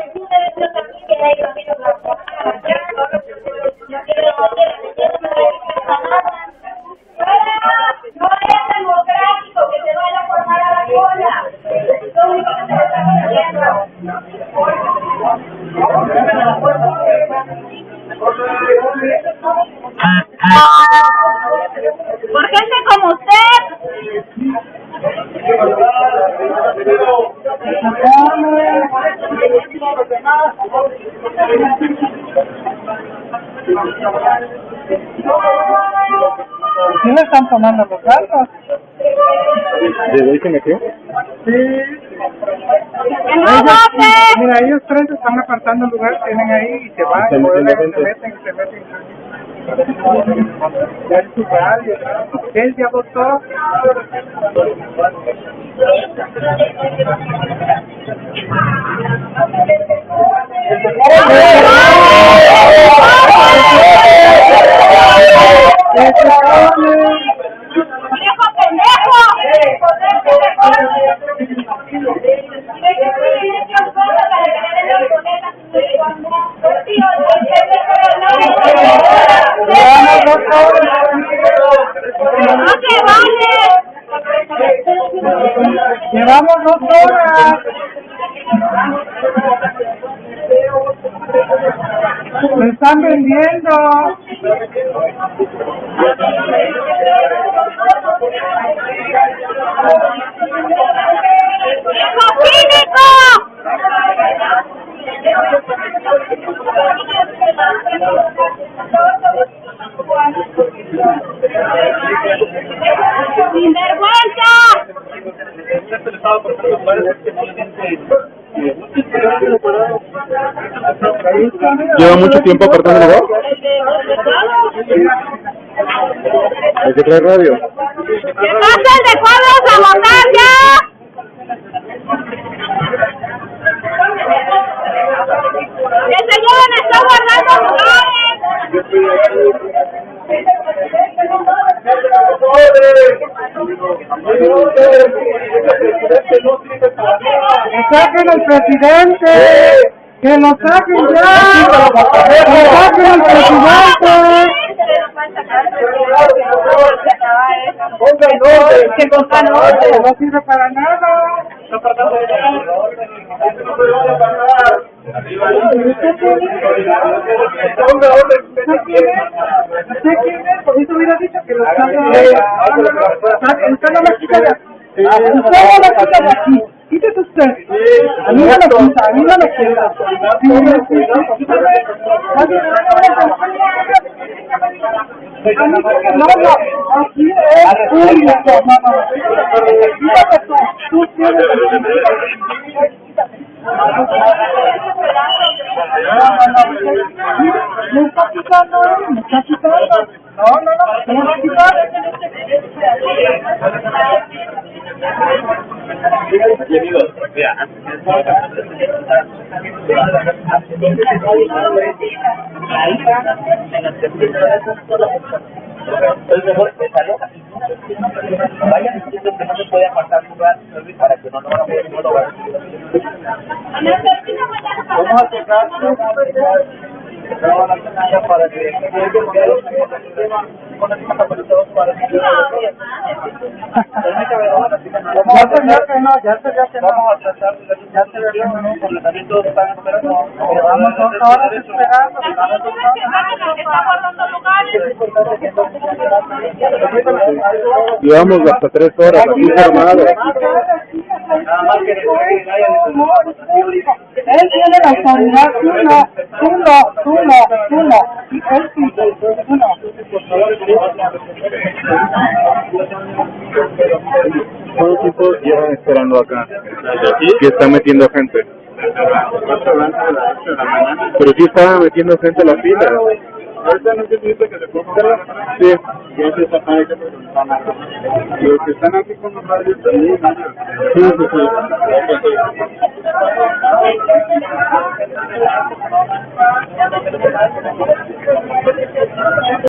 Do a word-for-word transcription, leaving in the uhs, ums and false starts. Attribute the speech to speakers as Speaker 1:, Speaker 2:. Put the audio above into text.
Speaker 1: Por gente como usted.
Speaker 2: ¿Sí le están tomando los datos?
Speaker 3: ¿De ahí se metió?
Speaker 2: Sí.
Speaker 1: ¡Que no vote!
Speaker 2: Mira, ellos tres se están apartando el lugar, tienen ahí y se van,
Speaker 3: Se
Speaker 2: y
Speaker 3: meten,
Speaker 2: vuelven,
Speaker 3: se
Speaker 2: se meten, se meten. Ya es su radio, ¿no? Él ya votó.
Speaker 1: ¡Viejo pendejo! ¡No te vale!
Speaker 2: Llevamos dos horas. Me están vendiendo.
Speaker 1: ¡Viejo cínico! ¡Sinvergüenza!
Speaker 3: ¿Lleva mucho tiempo apartando el lugar? ¿Hay que traer radio?
Speaker 1: ¡Que pasen de cuadros a votar ya! ¡Que se lleven, están guardando lugares!
Speaker 2: ¡Que saquen al presidente! ¡Que lo saquen ya! ¡Que saquen al presidente!
Speaker 1: ¡Que pongan orden!
Speaker 2: No sirve para nada. ¿Usted quién es? Por eso hubiera dicho que lo saquen. Usted no me quita de aquí. Usted no me quita de aquí. Quítese usted. A mí no me quita, a mí no me quita. Sí, sí, sí. A mí porque no, no. Aquí es público, mamá. Quítate tú. Tú tienes el me está quitando, me está quitando. No, no, no, me va a quitar.
Speaker 4: Amigos, mira, es mejor que salga. Vayan diciendo que no se puede apartar lugar para que no nos van a poder lugar. Vamos a checar para que
Speaker 2: Ya se vio que no, ya se vio que no.
Speaker 4: Vamos a tratar de ya se ve bien, ¿no? Porque también todos están esperando.
Speaker 2: Llevamos dos horas esperando.
Speaker 3: Llevamos hasta tres horas aquí formado.
Speaker 4: Nada más que
Speaker 2: él tiene la autoridad, tú no, tú no, tú no, tú no. Él sí, tú no.
Speaker 3: ¿Cuánto tiempo llevan esperando acá? ¿Y están metiendo gente? Pero sí estaba metiendo gente a la fila.
Speaker 4: Ahorita no se dice que se ponga.
Speaker 3: Sí.
Speaker 4: Los que están aquí con los radios también.
Speaker 3: Sí, sí, sí.